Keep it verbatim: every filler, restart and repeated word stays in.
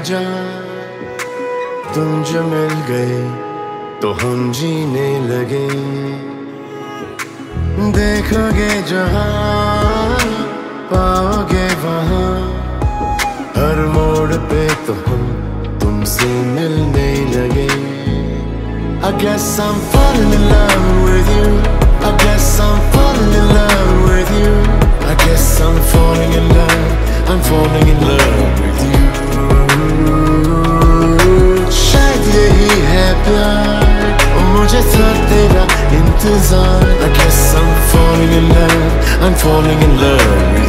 जान, तुम जो मिल गए तो हम जीने लगे। देखोगे जहाँ पाओगे वहाँ, हर मोड़ पे तो हम तुमसे मिलने लगे। I guess I'm falling in love with you. I guess I'm falling in love with you. I guess I'm falling in love. I'm falling in love with you. शायद यही है प्यार, मुझे था तेरा इंतजार। I guess I'm falling in love. I'm falling in love with you.